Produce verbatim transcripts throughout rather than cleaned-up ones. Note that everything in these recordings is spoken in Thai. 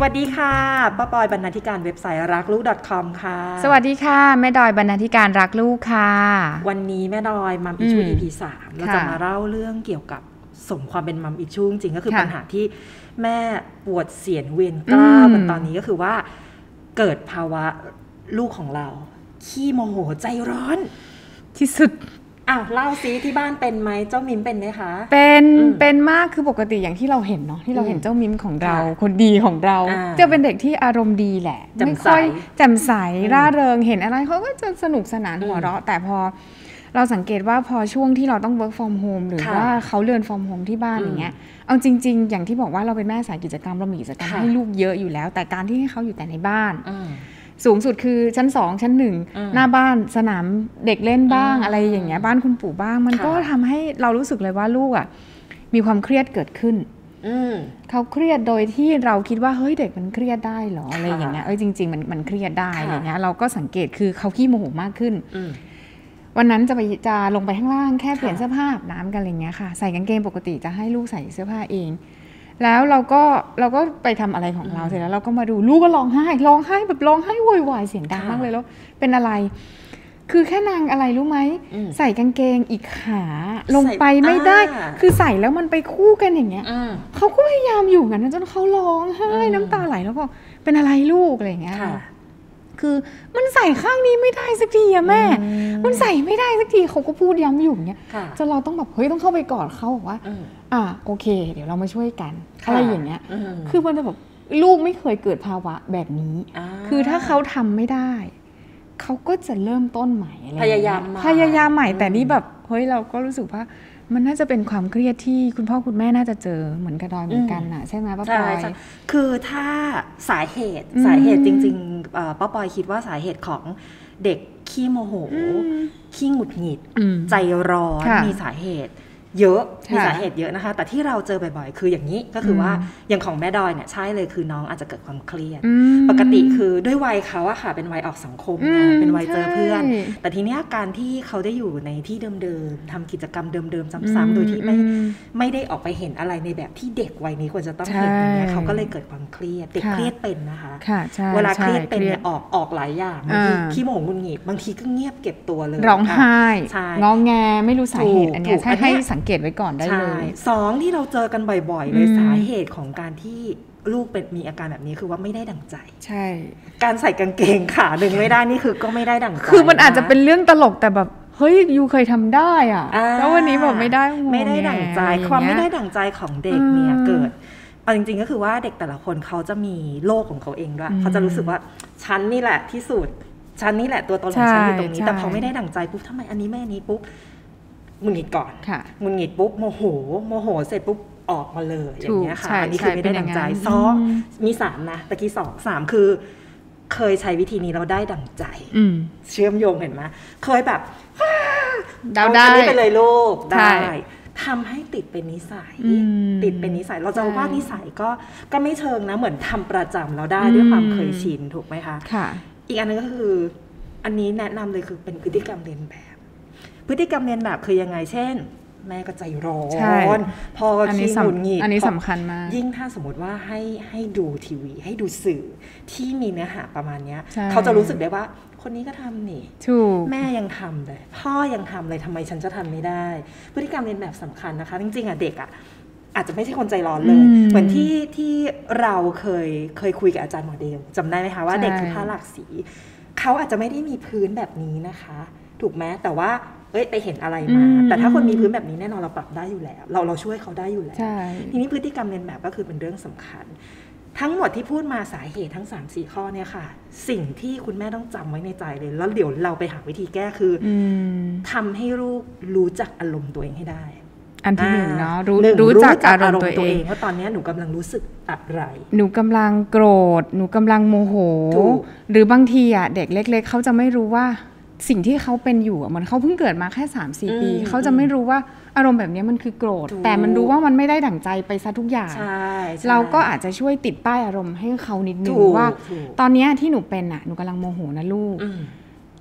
วัสดีค่ะป้าปอยบรรณาธิการเว็บไซต์รักลูก .com ค่ะสวัสดีค่ะแม่ดอยบรรณาธิการรักลูกค่ะวันนี้แม่ดอยมัมอิชู อี พี สามเราจะมาเล่าเรื่องเกี่ยวกับสมความเป็นมัมอิชูจริงๆก็คือปัญหาที่แม่ปวดเสียนเวียนกล้าวกันตอนนี้ก็คือว่าเกิดภาวะลูกของเราขี้โมโหใจร้อนที่สุดอ้าวเล่าซิที่บ้านเป็นไหมเจ้ามิมเป็นไหมคะเป็นเป็นมากคือปกติอย่างที่เราเห็นเนาะที่เราเห็นเจ้ามิมของเราคนดีของเราจะเป็นเด็กที่อารมณ์ดีแหละไม่ค่อยแจ่มใสร่าเริงเห็นอะไรเขาก็จะสนุกสนานหัวเราะแต่พอเราสังเกตว่าพอช่วงที่เราต้อง work from home หรือว่าเขาเรียน from home ที่บ้านอย่างเงี้ยเอาจริงๆอย่างที่บอกว่าเราเป็นแม่สายกิจกรรมเรามีกิจกรรมให้ลูกเยอะอยู่แล้วแต่การที่ให้เขาอยู่แต่ในบ้านสูงสุดคือชั้นสองชั้นหนึ่งหน้าบ้านสนามเด็กเล่นบ้างอะไรอย่างเงี้ยบ้านคุณปู่บ้างมันก็ทำให้เรารู้สึกเลยว่าลูกอ่ะมีความเครียดเกิดขึ้นเขาเครียดโดยที่เราคิดว่าเฮ้ยเด็กมันเครียดได้หรออะไรอย่างเงี้ยเอ้ยจริงๆมันมันเครียดได้อะไรเงี้ยเราก็สังเกตคือเขาขี้โมโหมากขึ้นวันนั้นจะไปจะลงไปข้างล่างแค่เปลี่ยนเสื้อผ้าอาบน้ำกันอะไรเงี้ยค่ะใส่กางเกงปกติจะให้ลูกใส่เสื้อผ้าเองแล้วเราก็เราก็ไปทำอะไรของเราเสร็จแล้วเราก็มาดูลูกก็ร้องไห้ร้องไห้แบบร้องไห้โวยวายเสียงดังมากเลยแล้วเป็นอะไรคือแค่นางอะไรรู้ไหมใส่กางเกงอีกขาลงไปไม่ได้คือใส่แล้วมันไปคู่กันอย่างเงี้ยเขาก็พยายามอยู่งั้นจนเขาร้องไห้น้ำตาไหลแล้วก็เป็นอะไรลูกอะไรอย่างเงี้ยคือมันใส่ข้างนี้ไม่ได้สักทีอะแม่มันใส่ไม่ได้สักทีเขาก็พูดย้ำอยู่อย่างเงี้ยจนเราต้องแบบเฮ้ยต้องเข้าไปกอดเขาบอกว่าอ่าโอเคเดี๋ยวเรามาช่วยกันอะไรอย่างเงี้ยคือมันจะแบบลูกไม่เคยเกิดภาวะแบบนี้คือถ้าเขาทำไม่ได้เขาก็จะเริ่มต้นใหม่อะไรพยายามพยายามใหม่แต่นี่แบบเฮ้ยเราก็รู้สึกว่ามันน่าจะเป็นความเครียดที่คุณพ่อคุณแม่น่าจะเจอเหมือนกระดอยเหมือนกันน่ะใช่ไหมป้าปอยคือถ้าสาเหตุสาเหตุจริงๆป้าปอยคิดว่าสาเหตุของเด็กขี้โมโหขี้หงุดหงิดใจร้อนมีสาเหตุเยอะมีสาเหตุเยอะนะคะแต่ที่เราเจอบ่อยๆคืออย่างนี้ก็คือว่าอย่างของแม่ดอยเนี่ยใช่เลยคือน้องอาจจะเกิดความเครียดปกติคือด้วยวัยเขาอะค่ะเป็นวัยออกสังคมเป็นวัยเจอเพื่อนแต่ทีนี้การที่เขาได้อยู่ในที่เดิมๆทำกิจกรรมเดิมๆซ้ำๆโดยที่ไม่ไม่ได้ออกไปเห็นอะไรในแบบที่เด็กวัยนี้ควรจะต้องเห็นอย่างเงี้ยเขาก็เลยเกิดความเครียดเด็กเครียดเป็นนะคะเวลาเครียดเป็นเนี่ยออกออกหลายอย่างบางทีขี้โมโหหงุดหงิดบางทีก็เงียบเก็บตัวเลยร้องไห้งอแงไม่รู้สาเหตุอันนี้ให้สังเกตไว้ก่อนได้เลยสองที่เราเจอกันบ่อยๆเลยสาเหตุของการที่ลูกเป็นมีอาการแบบนี้คือว่าไม่ได้ดั่งใจใช่การใส่กางเกงขาหนึ่งไม่ได้นี่คือก็ไม่ได้ดั่งใจคือมันอาจจะเป็นเรื่องตลกแต่แบบเฮ้ยยูเคยทำได้อ่ะแล้ววันนี้แบบไม่ได้ไม่ได้ดั่งใจความไม่ได้ดั่งใจของเด็กเนี่ยเกิดเอาจริงๆก็คือว่าเด็กแต่ละคนเขาจะมีโลกของเขาเองด้วยเขาจะรู้สึกว่าฉันนี่แหละที่สุดฉันนี่แหละตัวตนของฉันอยู่ตรงนี้แต่พอไม่ได้ดั่งใจปุ๊บทำไมอันนี้ไม่อันนี้ปุ๊บหงุดหงิดก่อนหงุดหงิดปุ๊บโมโหโมโหเสร็จปุ๊บออกมาเลยอย่างเงี้ยค่ะอันนี้คือไม่ได้ดั่งใจสองมีสามนะตะกี้สองสามคือเคยใช้วิธีนี้เราได้ดั่งใจเชื่อมโยงเห็นไหมเคยแบบเอาอันนี้ไปเลยลูกได้ทำให้ติดเป็นนิสัยติดเป็นนิสัยเราจะว่านิสัยก็ก็ไม่เชิงนะเหมือนทำประจำเราได้ด้วยความเคยชินถูกไหมคะอีกอันนึงก็คืออันนี้แนะนำเลยคือเป็นพฤติกรรมเรียนแบบพฤติกรรมเรียนแบบคือยังไงเช่นแม่ก็ใจร้อนพอขี้หงุดหงิดอันนี้สำคัญมากยิ่งถ้าสมมติว่าให้ให้ดูทีวีให้ดูสื่อที่มีเนื้อหาประมาณนี้เขาจะรู้สึกได้ว่าคนนี้ก็ทำนี่แม่ยังทำเลยพ่อยังทำเลยทำไมฉันจะทำไม่ได้พฤติกรรมเรียนแบบสำคัญนะคะจริงๆอ่ะเด็กอ่ะอาจจะไม่ใช่คนใจร้อนเลยเหมือนที่ที่เราเคยเคยคุยกับอาจารย์หมอเดลจำได้ไหมคะว่าเด็กคือผ้าหลากสีเขาอาจจะไม่ได้มีพื้นแบบนี้นะคะถูกไหมแต่ว่าเอ้ยไปเห็นอะไรมาแต่ถ้าคนมีพื้นแบบนี้แน่นอนเราปรับได้อยู่แล้วเราเราช่วยเขาได้อยู่แล้วทีนี้พฤติกรรมเรียนแบบก็คือเป็นเรื่องสำคัญทั้งหมดที่พูดมาสาเหตุทั้ง สามสี่ ข้อเนี่ยค่ะสิ่งที่คุณแม่ต้องจำไว้ในใจเลยแล้วเดี๋ยวเราไปหาวิธีแก้คือทำให้ลูกรู้จักอารมณ์ตัวเองให้ได้อันที่หนึ่งเนาะรู้รู้จักอารมณ์ตัวเองว่าตอนนี้หนูกำลังรู้สึกอะไรหนูกำลังโกรธหนูกำลังโมโหหรือบางทีอ่ะเด็กเล็กๆเขาจะไม่รู้ว่าสิ่งที่เขาเป็นอยู่เหมือนเขาเพิ่งเกิดมาแค่ สามสี่ ปีเขาจะไม่รู้ว่าอารมณ์แบบนี้มันคือโกรธแต่มันรู้ว่ามันไม่ได้ดั่งใจไปซะทุกอย่างเราก็อาจจะช่วยติดป้ายอารมณ์ให้เขานิดนึงว่าตอนนี้ที่หนูเป็นน่ะหนูกำลังโมโหนะลูก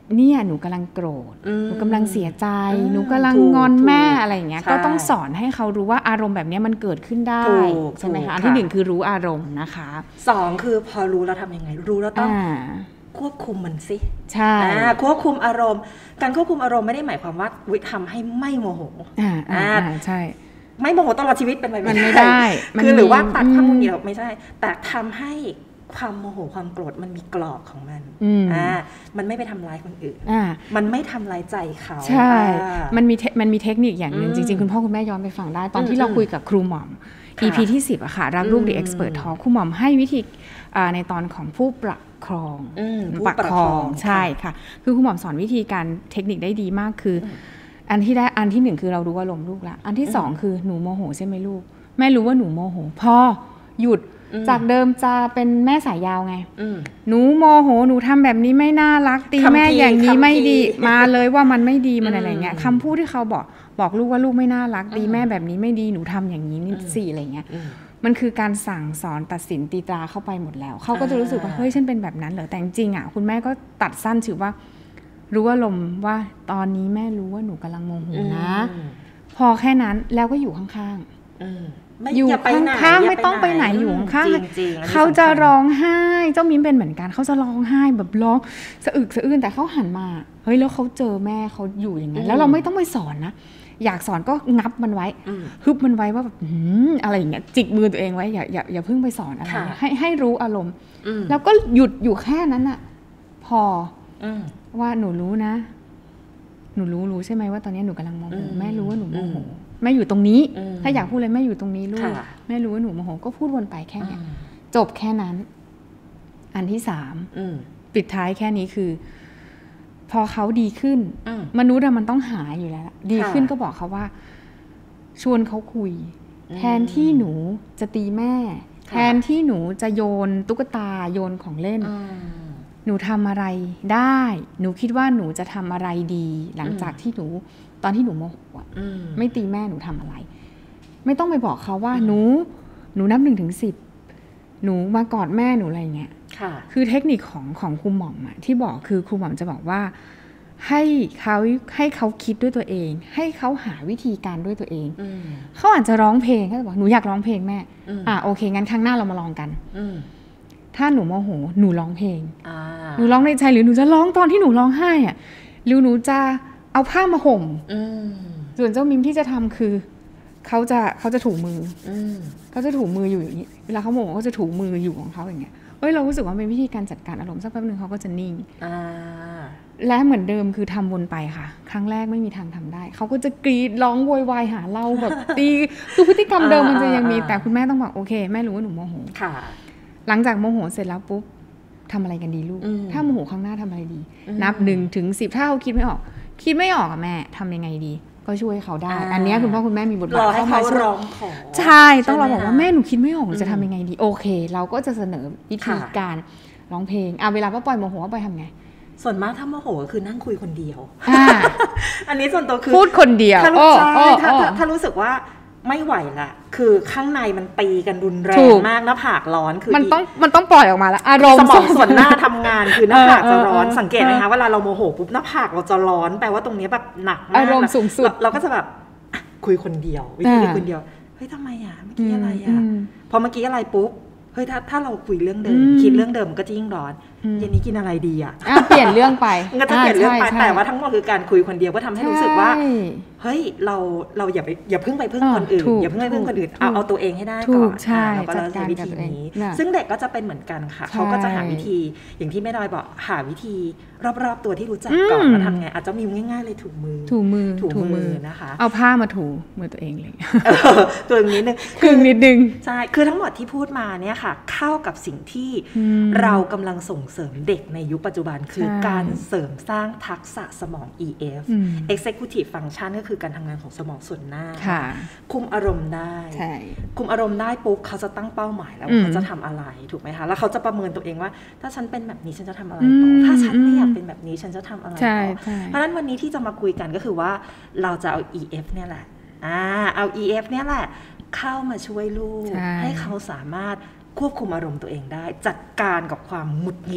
เนี่ยหนูกำลังโกรธหนูกำลังเสียใจหนูกำลังงอนแม่อะไรอย่างเงี้ยก็ต้องสอนให้เขารู้ว่าอารมณ์แบบนี้มันเกิดขึ้นได้ใช่ไหมคะอันที่หนึ่งคือรู้อารมณ์นะคะสองคือพอรู้แล้วทำยังไงรู้แล้วต้องควบคุมมันสิใช่ควบคุมอารมณ์การควบคุมอารมณ์ไม่ได้หมายความว่าวิทำให้ไม่โมโหอ่าใช่ไม่โมโหตลอดชีวิตเป็นไปไม่ได้คือหรือว่าตัดความโมโหไม่ใช่แต่ทำให้ความโมโหความโกรธมันมีกรอบของมันอ่ามันไม่ไปทำร้ายคนอื่นมันไม่ทำร้ายใจเขาใช่มันมีมันมีเทคนิคอย่างนึงจริงๆคุณพ่อคุณแม่ย้อนไปฟังได้ตอนที่เราคุยกับครูหม่อม อี พี ที่สิบอะค่ะรักลูก The Expert Talk ครูหม่อมให้วิธีในตอนของผู้ประคองประคองใช่ค่ะคือครูหม่อมสอนวิธีการเทคนิคได้ดีมากคืออันที่ได้อันที่หนึ่งคือเรารู้ว่าลมลูกละอันที่สองคือหนูโมโหใช่ไหมลูกแม่รู้ว่าหนูโมโหพอหยุดจากเดิมจะเป็นแม่สายยาวไงหนูโมโหหนูทำแบบนี้ไม่น่ารักตีแม่อย่างนี้ไม่ดีมาเลยว่ามันไม่ดีมันอะไรเงี้ยคำพูดที่เขาบอกบอกลูกว่าลูกไม่น่ารักตีแม่แบบนี้ไม่ดีหนูทำอย่างนี้นี่สิอะไรเงี้ยมันคือการสั่งสอนตัดสินตีตราเข้าไปหมดแล้วเขาก็จะรู้สึกว่าเฮ้ยฉันเป็นแบบนั้นเหรอแต่จริงๆอ่ะคุณแม่ก็ตัดสั้นถือว่ารู้ว่าลมว่าตอนนี้แม่รู้ว่าหนูกำลังโมโหนะพอแค่นั้นแล้วก็อยู่ข้างๆอยู่ข้างๆไม่ต้องไปไหนอยู่ข้างๆเขาจะร้องไห้เจ้ามิ้มเป็นเหมือนกันเขาจะร้องไห้แบบร้องสะอึกสะอื้นแต่เขาหันมาเฮ้ยแล้วเขาเจอแม่เขาอยู่อย่างนั้นแล้วเราไม่ต้องไปสอนนะอยากสอนก็งับมันไว้ฮึบมันไว้ว่าแบบอะไรอย่างเงี้ยจิกมือตัวเองไว้อย่าอย่าอย่าเพิ่งไปสอนอะไรให้ให้รู้อารมณ์แล้วก็หยุดอยู่แค่นั้นอะพอว่าหนูรู้นะหนูรู้รู้ใช่ไหมว่าตอนนี้หนูกำลังโมโหแม่รู้ว่าหนูโมโหแม่อยู่ตรงนี้ถ้าอยากพูดเลยแม่อยู่ตรงนี้ลูกแม่รู้ว่าหนูโมโหก็พูดวนไปแค่นี้จบแค่นั้นอันที่สามปิดท้ายแค่นี้คือพอเขาดีขึ้นมนุษย์มันต้องหาอยู่แล้วดีขึ้นก็บอกเขาว่าชวนเขาคุยแทนที่หนูจะตีแม่แทนที่หนูจะโยนตุ๊กตาโยนของเล่นหนูทำอะไรได้หนูคิดว่าหนูจะทำอะไรดีหลังจากที่หนูตอนที่หนูโมโหไม่ตีแม่หนูทำอะไรไม่ต้องไปบอกเขาว่าหนูหนูนับหนึ่งถึงสิบหนูมากอดแม่หนูอะไรเงี้ยคือเทคนิคของของครูหม่อมอะที่บอกคือครูหม่อมจะบอกว่าให้เขาให้เขาคิดด้วยตัวเองให้เขาหาวิธีการด้วยตัวเองเขาอาจจะร้องเพลงเขาจะบอกหนูอยากร้องเพลงแม่อ่าโอเคงั้นครั้งหน้าเรามาลองกันถ้าหนูโมโหหนูร้องเพลงหนูร้องในใจหรือหนูจะร้องตอนที่หนูร้องไห้อะหรือหนูจะเอาผ้ามาห่มส่วนเจ้ามิมที่จะทำคือเขาจะเขาจะถูมือเขาจะถูมืออยู่อย่างนี้เวลาเขาโมโหเขาจะถูมืออยู่ของเขาอย่างเงี้ยเอ้ยเรารู้สึกว่าเป็นวิธีการจัดการอารมณ์สักแป๊บนึงเขาก็จะนิ่งและเหมือนเดิมคือทำวนไปค่ะครั้งแรกไม่มีทางทำได้เขาก็จะกรีดร้องโวยวายหาเราแบบตีคือพฤติกรรมเดิมมันจะยังมีแต่คุณแม่ต้องบอกโอเคแม่รู้ว่าหนูโมโหหลังจากโมโหเสร็จแล้วปุ๊บทำอะไรกันดีลูกถ้าโมโหครั้งหน้าทำอะไรดีนับหนึ่งถึงสิบถ้าเขาคิดไม่ออกคิดไม่ออกอะแม่ทำยังไงดีก็ช่วยเขาได้อันนี้คุณพ่อคุณแม่มีบทบาทเข้ามาช่วยใช่ต้องเราบอกว่าแม่หนูคิดไม่ออกจะทำยังไงดีโอเคเราก็จะเสนอวิธีการร้องเพลงอ่ะเวลาป้าปอยโมโหป้าปอยทำไงส่วนมากถ้าโมโหคือนั่งคุยคนเดียวอันนี้ส่วนตัวคือพูดคนเดียวถ้ารู้ถ้าถ้ารู้สึกว่าไม่ไหวละคือข้างในมันตีกันรุนแรงมากหน้าผากร้อนคือมันต้องมันต้องปล่อยออกมาแล้วอารมณ์สมองส่วนหน้าทำงานคือหน้าผากจะร้อนสังเกตไหมคะเวลาเราโมโหปุ๊บหน้าผากเราจะร้อนแปลว่าตรงนี้แบบหนักมากอารมณ์สูงสุดเราก็จะแบบคุยคนเดียววิธีคุยคนเดียวเฮ้ยทำไมอ่ะเมื่อกี้อะไรอ่ะพอเมื่อกี้อะไรปุ๊บเฮ้ยถ้าถ้าเราคุยเรื่องเดิมคิดเรื่องเดิมก็จะยิ่งร้อนเย็นนี้กินอะไรดีอ่ะเปลี่ยนเรื่องไปก็จะเปลี่ยนเรื่องไปแต่ว่าทั้งหมดคือการคุยคนเดียวก็ทำให้รู้สึกว่าเฮ้ยเราเราอย่าไปอย่าเพิ่งไปพึ่งคนอื่นอย่าเพิ่งไปพึ่งคนอื่นเอาเอาตัวเองให้ได้ก่อนแล้วก็เราใช้วิธีนี้ซึ่งเด็กก็จะเป็นเหมือนกันค่ะเขาก็จะหาวิธีอย่างที่แม่ดอยบอกหาวิธีรอบๆตัวที่รู้จักก่อนแล้วทำไงอาจจะมีง่ายๆเลยถูมือถูมือถูมือนะคะเอาผ้ามาถูมือตัวเองเลยตัวนิดนึงคือนิดนึงใช่คือทั้งหมดที่พูดมาเนี่ยค่ะเข้ากับสิ่งที่เรากำลังส่งเสริมเด็กในยุคปัจจุบันคือการเสริมสร้างทักษะสมอง อี เอฟ Executive Function ก็คือการทำงานของสมองส่วนหน้าคุมอารมณ์ได้คุมอารมณ์ได้ปุ๊บเขาจะตั้งเป้าหมายแล้วเขาจะทำอะไรถูกไหมคะแล้วเขาจะประเมินตัวเองว่าถ้าฉันเป็นแบบนี้ฉันจะทำอะไรต่อถ้าฉันไม่อยากเป็นแบบนี้ฉันจะทำอะไรต่อเพราะฉะนั้นวันนี้ที่จะมาคุยกันก็คือว่าเราจะเอา อี เอฟ เนี่ยแหละอ่าเอา อี เอฟ เนี่ยแหละเข้ามาช่วยลูกให้เขาสามารถควบคุมอารมณ์ตัวเองได้จัดการกับความหงุดหงิด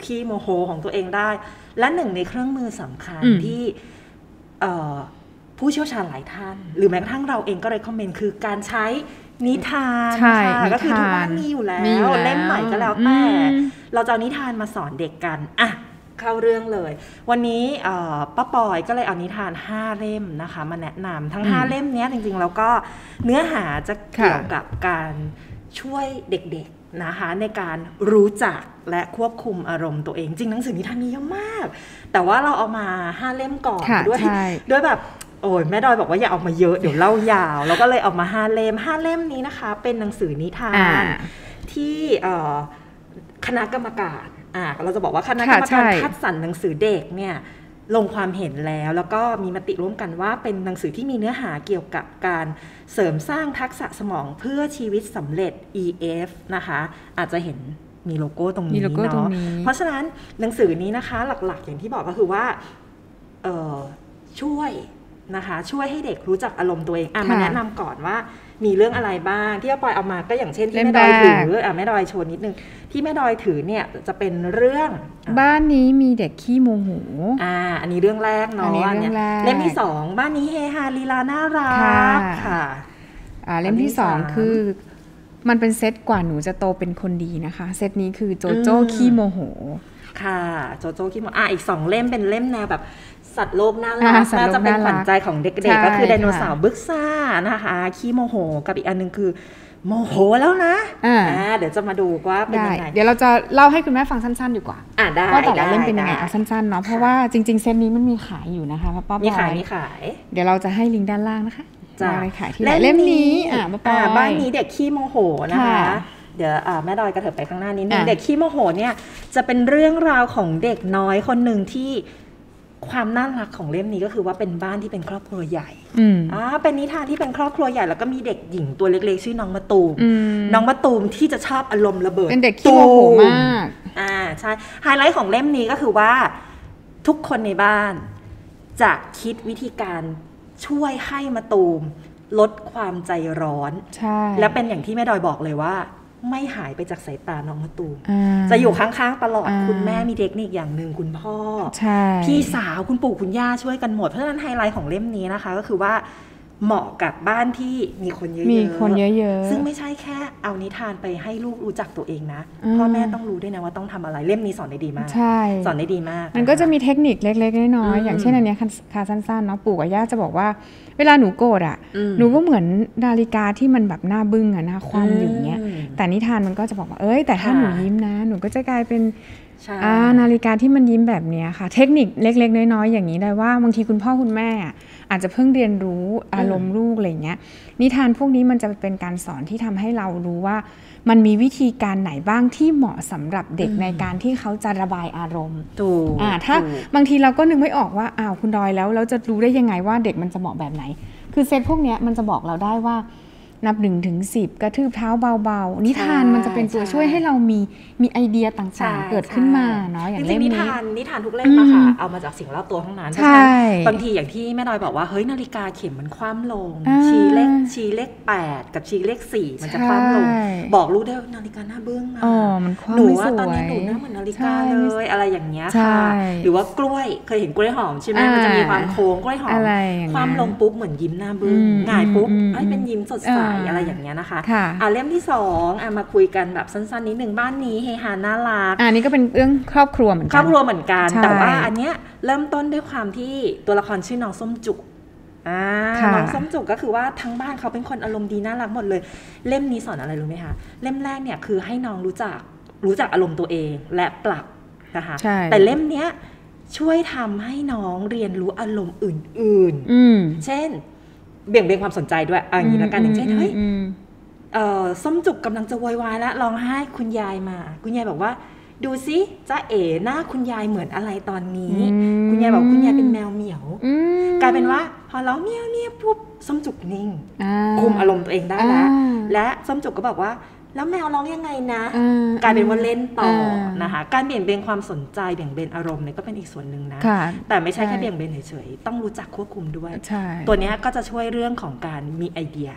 ขี้โมโหของตัวเองได้และหนึ่งในเครื่องมือสำคัญที่ผู้เชี่ยวชาญหลายท่านหรือแม้กระทั่งเราเองก็เลยคอมเมนต์คือการใช้นิทานค่ะก็คือทุกบ้านมีอยู่แล้วเล่มใหม่ก็แล้วแต่เราจะเอานิทานมาสอนเด็กกันอ่ะเข้าเรื่องเลยวันนี้ป้าปอยก็เลยเอานิทานห้าเล่มนะคะมาแนะนำทั้งห้าเล่มนี้จริงๆแล้วก็เนื้อหาจะเกี่ยวกับการช่วยเด็กๆนะคะในการรู้จักและควบคุมอารมณ์ตัวเองจริงหนังสือนิทานมีเยอะมากแต่ว่าเราเอามาห้าเล่มก่อนด้วยด้วยแบบโอ้ยแม่ดอยบอกว่าอย่าเอามาเยอะเดี๋ยวเล่ายาวแล้วก็เลยเอามาห้าเล่มห้าเล่มนี้นะคะเป็นหนังสือนิทานที่คณะกรรมการอ่าเราจะบอกว่าคณะกรรมการคัดสรรหนังสือเด็กเนี่ยลงความเห็นแล้วแล้วก็มีมติร่วมกันว่าเป็นหนังสือที่มีเนื้อหาเกี่ยวกับการเสริมสร้างทักษะสมองเพื่อชีวิตสำเร็จ อี เอฟ นะคะอาจจะเห็นมีโลโก้ตรงนี้เนาะเพราะฉะนั้นหนังสือนี้นะคะหลักๆอย่างที่บอกก็คือว่าเอ่อช่วยนะคะช่วยให้เด็กรู้จักอารมณ์ตัวเองอ่ะมาแนะนำก่อนว่ามีเรื่องอะไรบ้างที่ปอยเอามาก็อย่างเช่นที่แม่ดอยถืออ่ะแม่ดอยโชว์นิดนึงที่แม่ดอยถือเนี่ยจะเป็นเรื่องบ้านนี้มีเด็กขี้โมโหอ่าอันนี้เรื่องแรกเนาะเล่มที่สองบ้านนี้เฮฮาลีลาน่ารักค่ะอ่าเล่มที่สองคือมันเป็นเซตกว่าหนูจะโตเป็นคนดีนะคะเซตนี้คือโจโจ้ขี้โมโหค่ะโจโจ้ขี้โมโหอ่ะอีกสองเล่มเป็นเล่มแนวแบบสัตว์โลกน่ารักน่าจะเป็นขวัญใจของเด็กๆก็คือไดโนเสาร์บึกซ่านะคะขี้โมโหกับอีกอันนึงคือโมโหแล้วนะอ่าเดี๋ยวจะมาดูว่าเป็นยังไงเดี๋ยวเราจะเล่าให้คุณแม่ฟังสั้นๆดีกว่าอ่าได้ว่าแต่ละเล่มเป็นยังไงเอาสั้นๆเนาะเพราะว่าจริงๆเซตนี้มันมีขายอยู่นะคะป้ามีขายมีขายเดี๋ยวเราจะให้ลิงก์ด้านล่างนะคะจะไปขายที่เล่มนี้อ่าป้าบ้านนี้เด็กขี้โมโหนะคะเดี๋ยวแม่ดอยกระเถิบไปข้างหน้านิดนึงเด็กขี้โมโหเนี่ยจะเป็นเรื่องราวของเด็กน้อยคนหนึ่งที่ความน่ารักของเล่มนี้ก็คือว่าเป็นบ้านที่เป็นครอบครัวใหญ่อ่าเป็นนิทานที่เป็นครอบครัวใหญ่แล้วก็มีเด็กหญิงตัวเล็กๆชื่อน้องมะตูมน้องมะตูมที่จะชอบอารมณ์ระเบิดเป็นเด็กขี้โมโหมากอ่าใช่ไฮไลท์ของเล่มนี้ก็คือว่าทุกคนในบ้านจะคิดวิธีการช่วยให้มะตูมลดความใจร้อนใช่และเป็นอย่างที่แม่ดอยบอกเลยว่าไม่หายไปจากสายตาน้องมะตูมจะอยู่ข้างๆตลอดคุณแม่มีเทคนิคอย่างหนึ่งคุณพ่อพี่สาวคุณปู่คุณย่าช่วยกันหมดเพราะฉะนั้นไฮไลท์ของเล่มนี้นะคะก็คือว่าเหมาะกับบ้านที่มีคนเยอะๆมีคนเยอะๆซึ่งไม่ใช่แค่เอานิทานไปให้ลูกรู้จักตัวเองนะพ่อแม่ต้องรู้ด้วยนะว่าต้องทำอะไรเล่มนี้สอนได้ดีมากสอนได้ดีมากมันก็จะมีเทคนิคเล็กๆน้อยๆอย่างเช่นอันนี้ค่ะสั้นๆเนาะปู่กับย่าจะบอกว่าเวลาหนูโกรธอ่ะหนูก็เหมือนนาฬิกาที่มันแบบหน้าบึ้งอะหน้าคว่ำอยู่เงี้ยแต่นิทานมันก็จะบอกว่าเอ้ยแต่ถ้าหนูยิ้มนะหนูก็จะกลายเป็นนาฬิกาที่มันยิ้มแบบนี้ค่ะเทคนิคเล็กๆน้อยๆอย่างนี้ได้ว่าบางทีคุณพ่อคุณแม่อาจจะเพิ่งเรียนรู้อารมณ์ลูกอะไรเงี้ยนิทานพวกนี้มันจะเป็นการสอนที่ทำให้เรารู้ว่ามันมีวิธีการไหนบ้างที่เหมาะสำหรับเด็กในการที่เขาจะระบายอารมณ์ถูกอ่าถ้าบางทีเราก็นึกไม่ออกว่าอ้าวคุณดอยแล้วเราจะรู้ได้ยังไงว่าเด็กมันจะเหมาะแบบไหนคือเซตพวกนี้มันจะบอกเราได้ว่านับหนึ่งถึงสิบกระทืบเท้าเบาๆนิทานมันจะเป็นตัวช่วยให้เรามีมีไอเดียต่างๆเกิดขึ้นมาเนาะอย่างเล่มนี้นิทานนิทานทุกเล่มอะค่ะเอามาจากสิ่งรอบตัวทั้งนั้นเพราะฉะนั้นบางทีอย่างที่แม่ดอยบอกว่าเฮ้ยนาฬิกาเข็มมันคว่ำลงชี้เลขชี้เลขแปดกับชี้เลขสี่มันจะคว่ำลงบอกลูกได้นาฬิกาหน้าบึ้งนะหนูว่าตอนนี้หนูหน้าเหมือนนาฬิกาเลยอะไรอย่างเงี้ยค่ะหรือว่ากล้วยเคยเห็นกล้วยหอมใช่ไหมมันจะมีความโค้งกล้วยหอมคว่ำลงปุ๊บเหมือนยิ้มหน้าบึ้งง่ายปุ๊บไอ้เป็นยิ้มสดใสอะไรอย่างเงี้ยนะคะอ่ะเล่มที่สองอ่ะมาคุยกันแบบสั้นๆนิดหนึ่งบ้านนี้เฮฮาน่ารักอันนี้ก็เป็นเรื่องครอบครัวเหมือนกันครอบครัวเหมือนกันแต่ว่าอันเนี้ยเริ่มต้นด้วยความที่ตัวละครชื่อน้องส้มจุกอ่าน้องส้มจุกก็คือว่าทั้งบ้านเขาเป็นคนอารมณ์ดีน่ารักหมดเลยเล่มนี้สอนอะไรรู้ไหมคะเล่มแรกเนี่ยคือให้น้องรู้จักรู้จักอารมณ์ตัวเองและปรับนะคะแต่เล่มเนี้ยช่วยทำให้น้องเรียนรู้อารมณ์อื่นๆเช่นเบี่ยงเบนความสนใจด้วยอย่างนี้ละกันอย่างเช่นเฮ้ยส้มจุกกำลังจะวอยวายแล้วร้องไห้คุณยายมาคุณยายบอกว่าดูซิจ้าเอ๋หน้าคุณยายเหมือนอะไรตอนนี้คุณยายบอกคุณยายเป็นแมวเหมียวกลายเป็นว่าพอร้องเมียวเมียวปุ๊บส้มจุกนิ่งคุมอารมณ์ตัวเองได้แล้วและส้มจุกก็บอกว่าแล้วแมวร้องยังไงนะกลายเป็นว่าเล่นต่อนะคะการเบี่ยงเบนความสนใจเบี่ยงเบนอารมณ์เนี่ยก็เป็นอีกส่วนหนึ่งนะแต่ไม่ใช่แค่เบี่ยงเบนเฉยๆต้องรู้จักควบคุมด้วยตัวนี้ก็จะช่วยเรื่องของการมีไอเดีย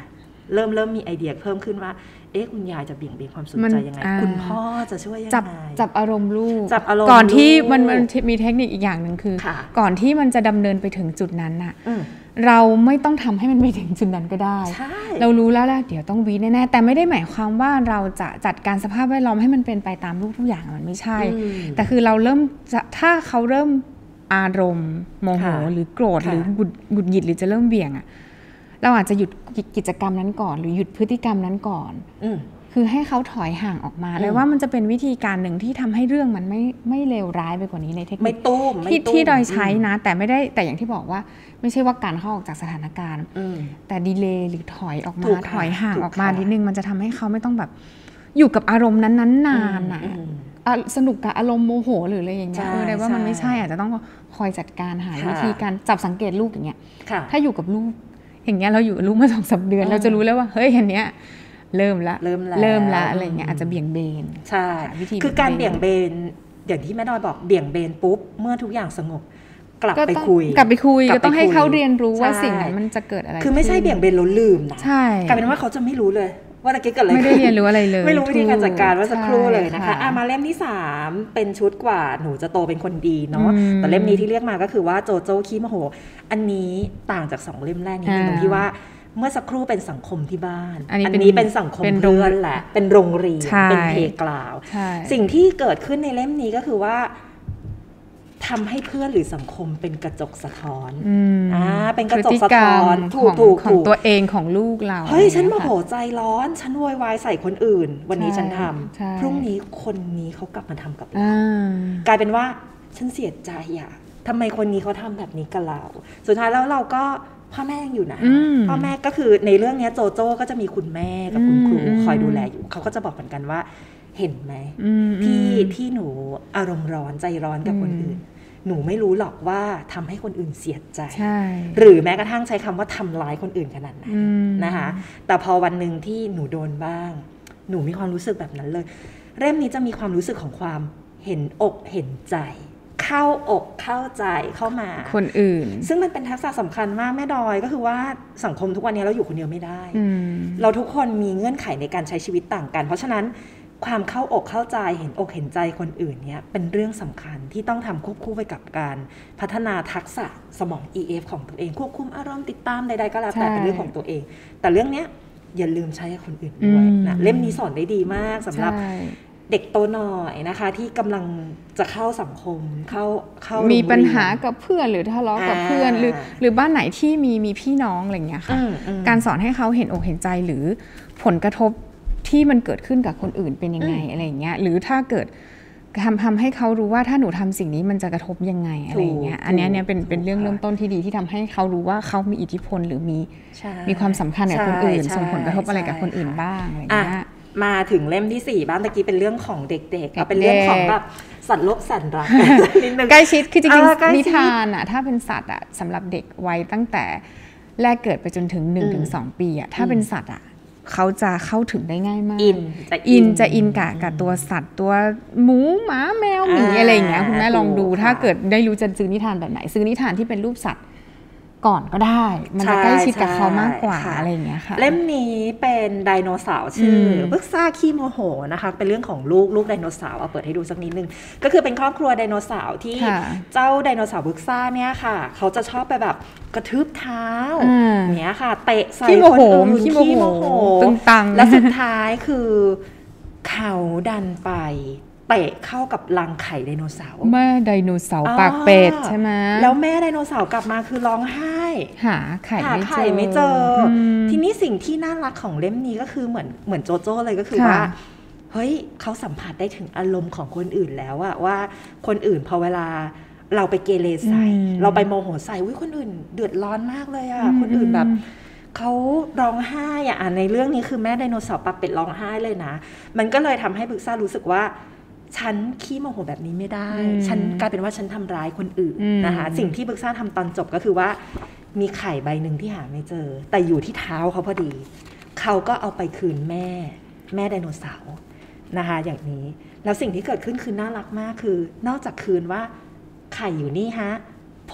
เริ่มเริ่มมีไอเดียเพิ่มขึ้นว่าเอ๊ะคุณยายจะเบี่ยงเบนความสนใจยังไงคุณพ่อจะช่วยยังไงจับจับอารมณ์ลูกจับอารมณ์ก่อนที่มันมันมีเทคนิคอีกอย่างหนึ่งคือก่อนที่มันจะดำเนินไปถึงจุดนั้นน่ะเราไม่ต้องทำให้มันไปถึงจุดนั้นก็ได้เรารู้แล้วแหละเดี๋ยวต้องวีแน่ๆแต่ไม่ได้หมายความว่าเราจะจัดการสภาพแวดล้อมให้มันเป็นไปตามลูกทุกอย่างมันไม่ใช่แต่คือเราเริ่มถ้าเขาเริ่มอารมณ์โมโหหรือโกรธหรือหงุดหงิดหรือจะเริ่มเบี่ยงอ่ะเราอาจจะหยุดกิจกรรมนั้นก่อนหรือหยุดพฤติกรรมนั้นก่อนคือให้เขาถอยห่างออกมาเลยว่ามันจะเป็นวิธีการหนึ่งที่ทำให้เรื่องมันไม่ไม่เลวร้ายไปกว่านี้ในเทคนิคที่ที่ดอยใช้นะแต่ไม่ได้แต่อย่างที่บอกว่าไม่ใช่ว่าการเข้าออกจากสถานการณ์แต่ดีเลย์หรือถอยออกมาถอยห่างออกมานิดนึงมันจะทำให้เขาไม่ต้องแบบอยู่กับอารมณ์นั้นๆนานอ่ะสนุกกับอารมณ์โมโหหรืออะไรอย่างเงี้ยเออได้ว่ามันไม่ใช่อาจจะต้องคอยจัดการหาวิธีการจับสังเกตลูกอย่างเงี้ยถ้าอยู่กับลูกอย่างเงี้ยเราอยู่กับลูกมาสองสามเดือนเราจะรู้แล้วว่าเฮ้ยอันเนี้ยเริ่มละเริ่มละเริ่มละอะไรเงี้ยอาจจะเบี่ยงเบนใช่คือการเบี่ยงเบนอย่างที่แม่ดอยบอกเบี่ยงเบนปุ๊บเมื่อทุกอย่างสงบกลับไปคุยกลับไปคุยก็ต้องให้เขาเรียนรู้ว่าสิ่งนั้นมันจะเกิดอะไรคือไม่ใช่เบี่ยงเบนแล้วลืมนะกลายเป็นว่าเขาจะไม่รู้เลยว่าตะกี้เกิดอะไรไม่ได้เรียนรู้อะไรเลยไม่รู้วิธีการจัดการว่าสักครู่เลยนะคะอ่ะมาเล่มที่สามเป็นชุดกว่าหนูจะโตเป็นคนดีเนาะแต่เล่มนี้ที่เรียกมาก็คือว่าโจโจ้ขี้โมโหอันนี้ต่างจากสองเล่มแรกนิดนึงตรงที่ว่าเมื่อสักครู่เป็นสังคมที่บ้านอันนี้เป็นสังคมเพื่อนแหละเป็นโรงเรียนเป็นเพลย์กราวด์สิ่งที่เกิดขึ้นในเล่มนี้ก็คือว่าทำให้เพื่อนหรือสังคมเป็นกระจกสะท้อนอ่าเป็นกระจกสะท้อนถูกถูกของตัวเองของลูกเราเฮ้ยฉันโมโหใจร้อนฉันโวยวายใส่คนอื่นวันนี้ฉันทำพรุ่งนี้คนนี้เขากลับมาทำกับเรากลายเป็นว่าฉันเสียใจอ่ะทำไมคนนี้เขาทำแบบนี้กับเราสุดท้ายแล้วเราก็พ่อแม่ยังอยู่นะพ่อแม่ก็คือในเรื่องนี้โจโจ้ก็จะมีคุณแม่กับคุณครูคอยดูแลอยู่เขาก็จะบอกเหมือนกันว่าเห็นไหมที่ที่หนูอารมณ์ร้อนใจร้อนกับคนอื่นหนูไม่รู้หรอกว่าทำให้คนอื่นเสียใจหรือแม้กระทั่งใช้คำว่าทำร้ายคนอื่นขนาดนั้นนะคะแต่พอวันหนึ่งที่หนูโดนบ้างหนูมีความรู้สึกแบบนั้นเลยเล่มนี้จะมีความรู้สึกของความเห็นอกเห็นใจเข้าอกเข้าใจเข้ามาคนอื่นซึ่งมันเป็นทักษะสำคัญมากแม่ดอยก็คือว่าสังคมทุกวันนี้เราอยู่คนเดียวไม่ได้เราทุกคนมีเงื่อนไขในการใช้ชีวิตต่างกันเพราะฉะนั้นความเข้าอกเข้าใจเห็นอกเห็นใจคนอื่นเนี่ยเป็นเรื่องสำคัญที่ต้องทำควบคู่ไปกับการพัฒนาทักษะสมอง อี เอฟ ของตัวเองควบคุมอารมณ์ติดตามใดๆก็แล้วแต่เป็นเรื่องของตัวเองแต่เรื่องเนี้ยอย่าลืมใช้กับคนอื่นด้วยนะเล่มนี้สอนได้ดีมากสำหรับเด็กโตหน่อยนะคะที่กำลังจะเข้าสังคมเข้าเข้ามีปัญหากับเพื่อนหรือทะเลาะกับเพื่อนหรือหรือบ้านไหนที่มีมีพี่น้องอะไรอย่างเงี้ยค่ะการสอนให้เขาเห็นอกเห็นใจหรือผลกระทบที่มันเกิดขึ้นกับคนอื่นเป็นยังไงอะไรอย่างเงี้ยหรือถ้าเกิดทำทำให้เขารู้ว่าถ้าหนูทำสิ่งนี้มันจะกระทบยังไงอะไรอย่างเงี้ยอันนี้เนี่ยเป็นเป็นเรื่องเริ่มต้นที่ดีที่ทำให้เขารู้ว่าเขามีอิทธิพลหรือมีมีความสำคัญกับคนอื่นส่งผลกระทบอะไรกับคนอื่นบ้างอะไรอย่างเงี้ยมาถึงเล่มที่สี่บ้างตะกี้เป็นเรื่องของเด็กๆเอาเป็นเรื่องของแบบสัตว์โลกสัตว์รักนิดนึงใกล้ชิดคือจริงๆนิทานอ่ะถ้าเป็นสัตว์อ่ะสำหรับเด็กวัยตั้งแต่แรกเกิดไปจนถึง หนึ่งถึงสอง ปีอ่ะถ้าเป็นสัตว์อ่ะเขาจะเข้าถึงได้ง่ายมากอินจะอินจะอินกับกับตัวสัตว์ตัวหมูหมาแมวหมีอะไรอย่างเงี้ยคุณแม่ลองดูถ้าเกิดได้รู้จะซื้อนิทานแบบไหนซื้อนิทานที่เป็นรูปสัตว์ก่อนก็ได้มันจะใกล้ชิดกับเขามากกว่าอะไรอย่างเงี้ยค่ะเล่มนี้เป็นไดโนเสาร์ชื่อบึกซ่าขี้โมโหนะคะเป็นเรื่องของลูกลูกไดโนเสาร์เอาเปิดให้ดูสักนิดนึงก็คือเป็นครอบครัวไดโนเสาร์ที่เจ้าไดโนเสาร์บึกซ่าเนี่ยค่ะเขาจะชอบไปแบบกระทืบเท้าเนี้ยค่ะเตะใส่คนอื่นขี้โมโหตึงตังและสุดท้ายคือเขาดันไปเตะเข้ากับรังไข่ไดโนเสาร์แม่ไดโนเสาร์ปากเป็ดใช่ไหมแล้วแม่ไดโนเสาร์กลับมาคือร้องไห้หาไข่ไม่เจอไม่เจอทีนี้สิ่งที่น่ารักของเล่มนี้ก็คือเหมือนเหมือนโจโจ้เลยก็คือว่าเฮ้ยเขาสัมผัสได้ถึงอารมณ์ของคนอื่นแล้วอะว่าคนอื่นพอเวลาเราไปเกเรใส่เราไปโมโหใส่วิคนอื่นเดือดร้อนมากเลยอะคนอื่นแบบเขาร้องไห้อะในเรื่องนี้คือแม่ไดโนเสาร์ปากเป็ดร้องไห้เลยนะมันก็เลยทำให้บึกซ่ารู้สึกว่าฉันขี้โมโหแบบนี้ไม่ได้ฉันกลายเป็นว่าฉันทำร้ายคนอื่นนะคะสิ่งที่บึกซ่าทำตอนจบก็คือว่ามีไข่ใบหนึ่งที่หาไม่เจอแต่อยู่ที่เท้าเขาพอดีเขาก็เอาไปคืนแม่แม่ไดโนเสาร์นะคะอย่างนี้แล้วสิ่งที่เกิดขึ้นคือน่ารักมากคือนอกจากคืนว่าไข่อยู่นี่ฮะผ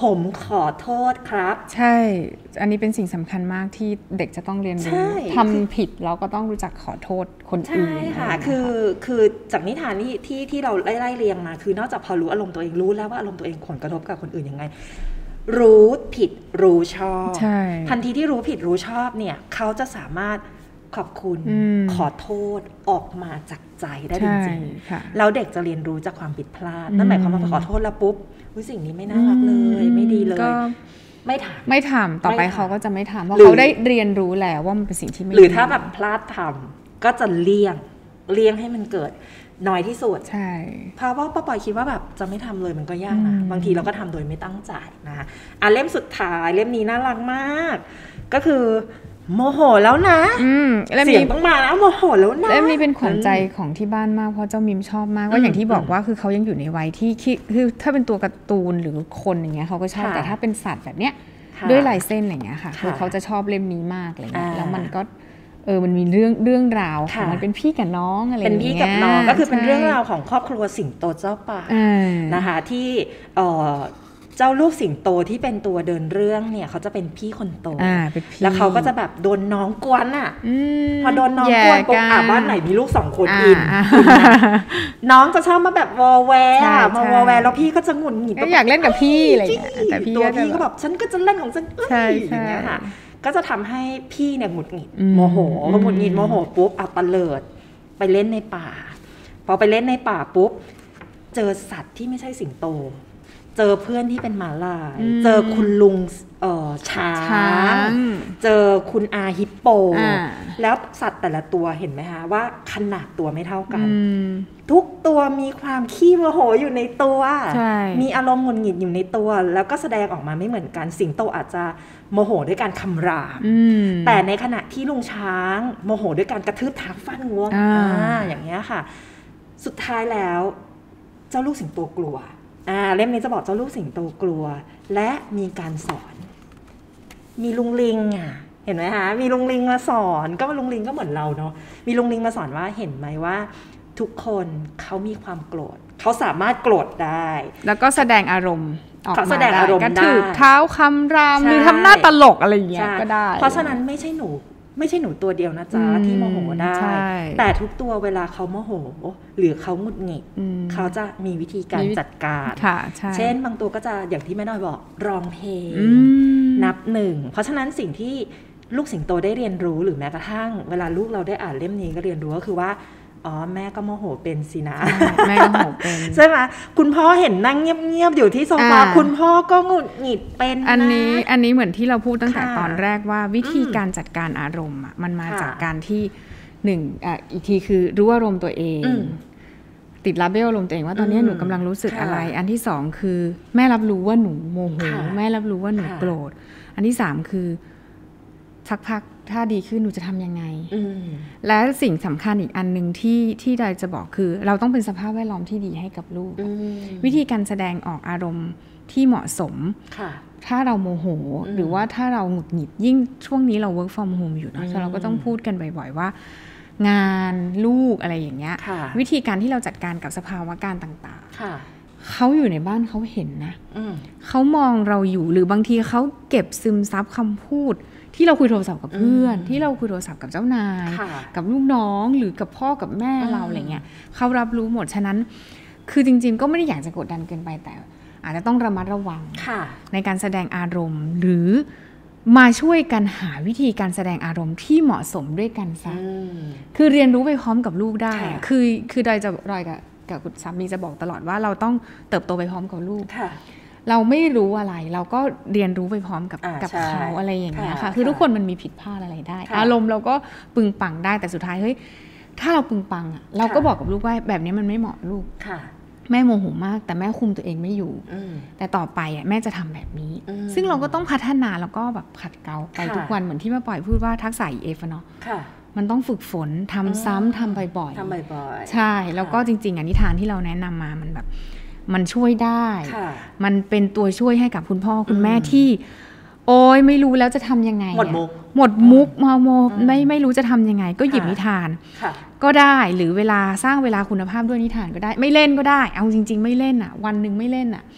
ผมขอโทษครับใช่อันนี้เป็นสิ่งสำคัญมากที่เด็กจะต้องเรียนรู้ทำผิดเราก็ต้องรู้จักขอโทษคนอื่นใช่ค่ะคือคือจากนิทานที่ที่ที่เราไล่ไล่เรียงมาคือนอกจากพอรู้อารมณ์ตัวเองรู้แล้วว่าอารมณ์ตัวเองผลกระทบกับคนอื่นยังไงรู้ผิดรู้ชอบทันทีที่รู้ผิดรู้ชอบเนี่ยเขาจะสามารถขอบคุณขอโทษออกมาจากใจได้จริงๆแล้วเด็กจะเรียนรู้จากความผิดพลาดนั่นหมายความว่าขอโทษแล้วปุ๊บสิ่งนี้ไม่น่ารักเลยไม่ดีเลยไม่ทำไม่ทำต่อไปเขาก็จะไม่ทำเพราะเขาได้เรียนรู้แล้วว่ามันเป็นสิ่งที่ไม่ดีหรือถ้าแบบพลาดทำก็จะเลี่ยงเลี่ยงให้มันเกิดน้อยที่สุดใช่เพราะว่าป้าปอยคิดว่าแบบจะไม่ทำเลยมันก็ยากนะบางทีเราก็ทำโดยไม่ตั้งใจนะคะอ่ะเล่มสุดท้ายเล่มนี้น่ารักมากก็คือโมโหแล้วนะเสียงต้องมาแล้วโมโหแล้วนะเล่มนี้เป็นขวัญใจของที่บ้านมากเพราะเจ้ามิมชอบมากว่าอย่างที่บอกว่าคือเขายังอยู่ในวัยที่คือถ้าเป็นตัวการ์ตูนหรือคนอย่างเงี้ยเขาก็ชอบแต่ถ้าเป็นสัตว์แบบเนี้ยด้วยลายเส้นอะไรเงี้ยค่ะคือเขาจะชอบเล่มนี้มากอะไรเงี้ยแล้วมันก็เออมันมีเรื่องเรื่องราวของมันเป็นพี่กับน้องอะไรอย่างเงี้ยเป็นพี่กับน้องก็คือเป็นเรื่องราวของครอบครัวสิงโตเจ้าป่านะคะที่เจ้าลูกสิงโตที่เป็นตัวเดินเรื่องเนี่ยเขาจะเป็นพี่คนโตแล้วเขาก็จะแบบโดนน้องกวนอ่ะพอโดนน้องกวนปุ๊บอ่ะบ้านไหนมีลูกสองคนอินน้องจะชอบมาแบบวอแวร์มาวอแวร์แล้วพี่ก็จะหงุดหงิดอยากเล่นกับพี่อะไรอย่างเงี้ยแต่พี่ตัวพี่ก็แบบฉันก็จะเล่นของฉันอย่างเงี้ยค่ะก็จะทำให้พี่เนี่ยหงุดหงิดโมโหพอหงุดหงิดโมโหปุ๊บอ่ะตะเลิดไปเล่นในป่าพอไปเล่นในป่าปุ๊บเจอสัตว์ที่ไม่ใช่สิงโตเจอเพื่อนที่เป็นหมาลายเจอคุณลุงเอ่อช้างเจอคุณอาฮิปโปแล้วสัตว์แต่ละตัวเห็นไหมคะว่าขนาดตัวไม่เท่ากันทุกตัวมีความขี้โมโหอยู่ในตัวมีอารมณ์หงุดหงิดอยู่ในตัวแล้วก็แสดงออกมาไม่เหมือนกันสิงโตอาจจะโมโหด้วยการคำรามแต่ในขณะที่ลุงช้างโมโหด้วยการกระทืบเท้าฟาดงวงอย่างเงี้ยค่ะสุดท้ายแล้วเจ้าลูกสิงโตกลัวอ่าเล่มนี้จะบอกเจ้าลูกสิงโตกลัวและมีการสอนมีลุงลิงอ่ะเห็นไหมคะมีลุงลิงมาสอนก็ลุงลิงก็เหมือนเราเนาะมีลุงลิงมาสอนว่าเห็นไหมว่าทุกคนเขามีความโกรธเขาสามารถโกรธได้แล้วก็แสดงอารมณ์ออกมาได้กระทืบเท้าคำรามหรือทำหน้าตลกอะไรอย่างเงี้ยก็ได้เพราะฉะนั้นไม่ใช่หนูไม่ใช่หนูตัวเดียวนะจ๊ะที่โมโหได้แต่ทุกตัวเวลาเขาโมโหหรือเขาหงุดหงิดเขาจะมีวิธีการจัดการเช่นบางตัวก็จะอย่างที่แม่น้อยบอกร้องเพลงนับหนึ่งเพราะฉะนั้นสิ่งที่ลูกสิงโตได้เรียนรู้หรือแม้กระทั่งเวลาลูกเราได้อ่านเล่มนี้ก็เรียนรู้ก็คือว่าอ๋อแม่ก็โมโหเป็นสินะแม่ก็โมโหเป็นใช่ไหมคุณพ่อเห็นนั่งเงียบๆอยู่ที่โซฟาคุณพ่อก็หงุดหงิดเป็นอันนี้อันนี้เหมือนที่เราพูดตั้งแต่ตอนแรกว่าวิธีการจัดการอารมณ์มันมาจากการที่หนึ่งอ่ะอีกทีคือรู้อารมณ์ตัวเองติดลาเบลอารมณ์ตัวเองว่าตอนนี้หนูกำลังรู้สึกอะไรอันที่สองคือแม่รับรู้ว่าหนูโมโหแม่รับรู้ว่าหนูโกรธอันที่สามคือสักพักถ้าดีขึ้นหนูจะทำยังไงและสิ่งสำคัญอีกอันหนึ่งที่ที่เราจะบอกคือเราต้องเป็นสภาพแวดล้อมที่ดีให้กับลูกวิธีการแสดงออกอารมณ์ที่เหมาะสมถ้าเราโมโหหรือว่าถ้าเราหงุดหงิดยิ่งช่วงนี้เรา work from home อยู่นะเราก็ต้องพูดกันบ่อยๆว่างานลูกอะไรอย่างเงี้ยวิธีการที่เราจัดการกับสภาวะการต่างๆเขาอยู่ในบ้านเขาเห็นนะเขามองเราอยู่หรือบางทีเขาเก็บซึมซับคำพูดที่เราคุยโทรศัพท์กับเพื่อนที่เราคุยโทรศัพท์กับเจ้านายกับลูกน้องหรือกับพ่อกับแม่เราอะไรเงี้ยเขารับรู้หมดฉะนั้นคือจริงๆก็ไม่ได้อยากจะกดดันเกินไปแต่อาจจะต้องระมัดระวังในการแสดงอารมณ์หรือมาช่วยกันหาวิธีการแสดงอารมณ์ที่เหมาะสมด้วยกันซะคือเรียนรู้ไปพร้อมกับลูกได้คือคือดอยจะดอยกับกับคุณสามีจะบอกตลอดว่าเราต้องเติบโตไปพร้อมกับลูกเราไม่รู้อะไรเราก็เรียนรู้ไปพร้อมกับกับเขาอะไรอย่างเงี้ยค่ะคือทุกคนมันมีผิดพลาดอะไรได้อารมณ์เราก็ปึงปังได้แต่สุดท้ายเฮ้ยถ้าเราปึงปังอ่ะเราก็บอกกับลูกว่าแบบนี้มันไม่เหมาะลูกแม่โมโหมากแต่แม่คุมตัวเองไม่อยู่แต่ต่อไปอ่ะแม่จะทำแบบนี้ซึ่งเราก็ต้องพัฒนาแล้วก็แบบขัดเกลาไปทุกวันเหมือนที่แม่ปล่อยพูดว่าทักษะ อี เอฟ เนาะมันต้องฝึกฝนทำซ้ำทำบ่อยๆใช่แล้วก็จริงๆอ่ะนิทานที่เราแนะนำมามันแบบมันช่วยได้มันเป็นตัวช่วยให้กับคุณพ่อคุณแม่ที่โอ๊ยไม่รู้แล้วจะทำยังไงหมดมุกหมดมุกมาโมไม่ไม่รู้จะทำยังไงก็หยิบนิทานก็ได้หรือเวลาสร้างเวลาคุณภาพด้วยนิทานก็ได้ไม่เล่นก็ได้เอาจริงๆไม่เล่นอ่ะวันนึงไม่เล่นอ่ะ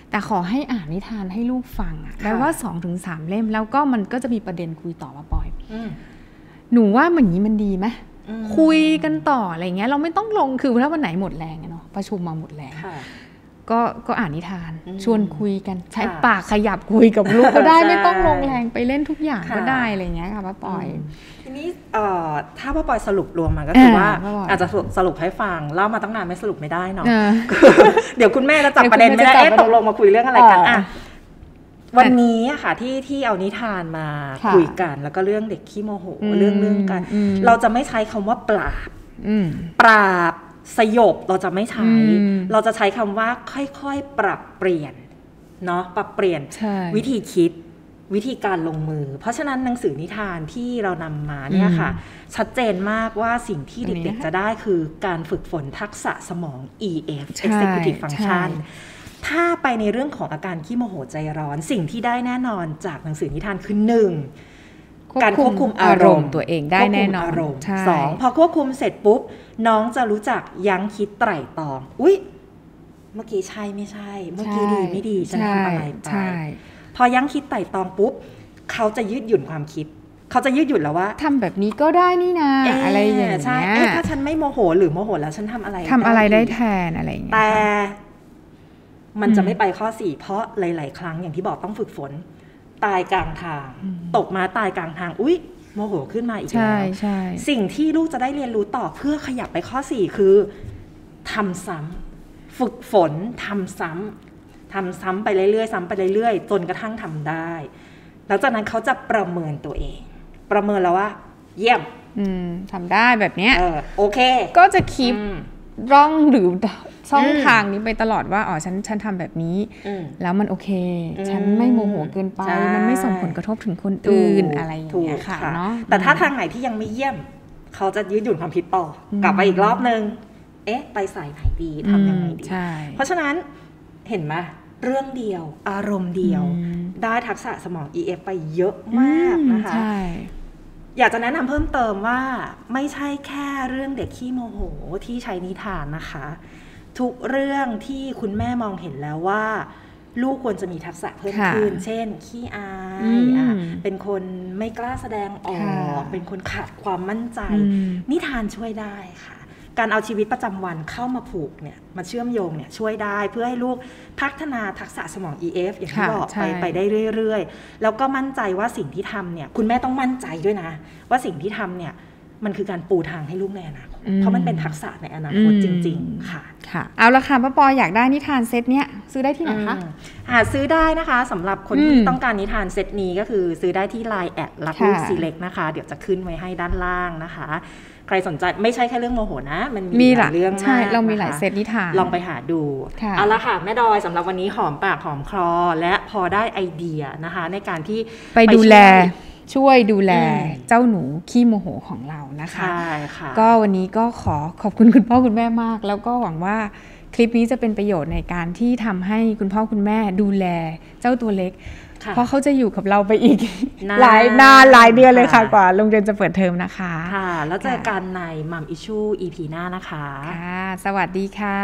แต่ขอให้อ่านนิทานให้ลูกฟังอ่ะแปลว่า สองถึงสาม เล่มแล้วก็มันก็จะมีประเด็นคุยต่อมาปอยหนูว่ามันนี้มันดีไหมคุยกันต่ออะไรเงี้ยเราไม่ต้องลงคือถ้าวันไหนหมดแรงเนาะประชุมมาหมดแรงก็ก็อ่านนิทานชวนคุยกันใช้ปากขยับคุยกับลูกก็ได้ไม่ต้องลงแรงไปเล่นทุกอย่างก็ได้อะไรเงี้ยค่ะป้าปอยทีนี้ถ้าป้าปอยสรุปรวมมาก็คือว่าอาจจะสรุปให้ฟังเล่ามาตั้งนานไม่สรุปไม่ได้เนาะเดี๋ยวคุณแม่จะจับประเด็นไม่ได้เอ๊ะตกลงมาคุยเรื่องอะไรกันอ่ะวันนี้อะค่ะที่ที่เอานิทานมาคุยกันแล้วก็เรื่องเด็กขี้โมโหเรื่องเรื่องกันเราจะไม่ใช้คำว่าปราบปราบสยบเราจะไม่ใช้เราจะใช้คำว่าค่อยๆปรับเปลี่ยนเนาะปรับเปลี่ยนวิธีคิดวิธีการลงมือเพราะฉะนั้นหนังสือนิทานที่เรานำมาเนี่ยค่ะชัดเจนมากว่าสิ่งที่เด็กๆจะได้คือการฝึกฝนทักษะสมอง อี เอฟ Executive Function ถ้าไปในเรื่องของอาการขี้โมโหใจร้อนสิ่งที่ได้แน่นอนจากหนังสือนิทานคือหนึ่งการควบคุมอารมณ์ตัวเองได้แน่นอนสองพอควบคุมเสร็จปุ๊บน้องจะรู้จักยั้งคิดไตร่ตรองอุ๊ยเมื่อกี้ใช่ไม่ใช่เมื่อกี้ดีไม่ดีฉันทำอะไรไปพอยั้งคิดไตร่ตรองปุ๊บเขาจะยืดหยุ่นความคิดเขาจะยืดหยุ่นแล้วว่าทำแบบนี้ก็ได้นี่นะอะไรอย่างเงี้ยใช่ถ้าฉันไม่โมโหหรือโมโหแล้วฉันทำอะไรทำอะไรได้แทนอะไรอย่างเงี้ยแต่มันจะไม่ไปข้อสี่เพราะหลายๆครั้งอย่างที่บอกต้องฝึกฝนตายกลางทางตกมาตายกลางทางอุ๊ยโมโหขึ้นมาอีกแล้วสิ่งที่ลูกจะได้เรียนรู้ต่อเพื่อขยับไปข้อสี่คือทำซ้ำฝึกฝนทำซ้ำทำซ้ำไปเรื่อยๆซ้ำไปเรื่อยๆจนกระทั่งทำได้แล้วจากนั้นเขาจะประเมินตัวเองประเมินแล้วว่าเยี่ยมทำได้แบบเนี้ยโอเคก็จะคิดร่องหรือช่องทางนี้ไปตลอดว่าอ๋อฉันฉันทำแบบนี้แล้วมันโอเคฉันไม่โมโหเกินไปมันไม่ส่งผลกระทบถึงคนอื่นอะไรอย่างเงี้ยค่ะเนาะแต่ถ้าทางไหนที่ยังไม่เยี่ยมเขาจะยืดหยุ่นความคิดต่อกลับไปอีกรอบนึงเอ๊ะไปสายไหนดีทำยังไงดีเพราะฉะนั้นเห็นไหมเรื่องเดียวอารมณ์เดียวได้ทักษะสมอง อี เอฟ ไปเยอะมากนะคะอยากจะแนะนำเพิ่มเติมว่าไม่ใช่แค่เรื่องเด็กขี้โมโหที่ใช้นิทานนะคะทุกเรื่องที่คุณแม่มองเห็นแล้วว่าลูกควรจะมีทักษะเพิ่มขึ้นเช่นขี้อายอ่ะเป็นคนไม่กล้าแสดงออกเป็นคนขาดความมั่นใจนิทานช่วยได้ค่ะการเอาชีวิตประจำวันเข้ามาผูกเนี่ยมาเชื่อมโยงเนี่ยช่วยได้เพื่อให้ลูกพัฒนาทักษะสมอง อี เอฟ อย่างที่บอกไปไปได้เรื่อยๆแล้วก็มั่นใจว่าสิ่งที่ทำเนี่ยคุณแม่ต้องมั่นใจด้วยนะว่าสิ่งที่ทำเนี่ยมันคือการปูทางให้ลูกในอนาคตเพราะมันเป็นทักษะในอนาคตจริงๆค่ะค่ะเอาละค่ะป้าปออยากได้นิทานเซตเนี้ยซื้อได้ที่ไหนคะหาซื้อได้นะคะสำหรับคนที่ต้องการนิทานเซตนี้ก็คือซื้อได้ที่ ไลน์ แอดรักลูก Select นะคะเดี๋ยวจะขึ้นไว้ให้ด้านล่างนะคะใครสนใจไม่ใช่แค่เรื่องโมโหนะมันมีหลายเรื่องมากใช่เรามีหลายเซตนิทานลองไปหาดูเอาละค่ะแม่ดอยสำหรับวันนี้หอมปากหอมคอและพอได้ไอเดียนะคะในการที่ไปดูแลช่วยดูแลเจ้าหนูขี้โมโหของเรานะคะใช่ค่ะก็วันนี้ก็ขอขอบคุณคุณพ่อคุณแม่มากแล้วก็หวังว่าคลิปนี้จะเป็นประโยชน์ในการที่ทำให้คุณพ่อคุณแม่ดูแลเจ้าตัวเล็กเพราะเขาจะอยู่กับเราไปอีกหลายนานหลายเดือนเลยค่ะกว่าโรงเรียนจะเปิดเทอมนะคะค่ะแล้วเจอกันในมัมอิชชู อี พี หน้านะคะค่ะสวัสดีค่ะ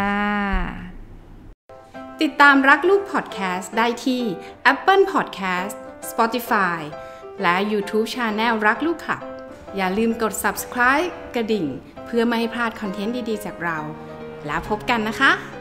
ติดตามรักลูกพอดแคสต์ได้ที่ Apple Podcast Spotify และ YouTube Channel รักลูกคลับอย่าลืมกด Subscribe กระดิ่งเพื่อไม่ให้พลาดคอนเทนต์ดีๆจากเราแล้วพบกันนะคะ